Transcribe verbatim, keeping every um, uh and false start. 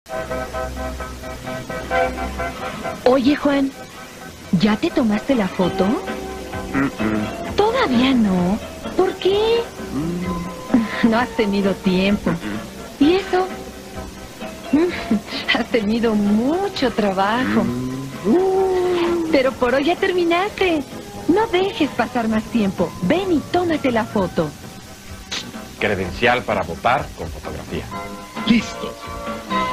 Oye, Juan, ¿ya te tomaste la foto? Mm-mm. Todavía no. ¿Por qué? Mm. No has tenido tiempo. ¿Y eso? Has tenido mucho trabajo. Mm. Pero por hoy ya terminaste. No dejes pasar más tiempo. Ven y tómate la foto. Credencial para votar con fotografía. Listos.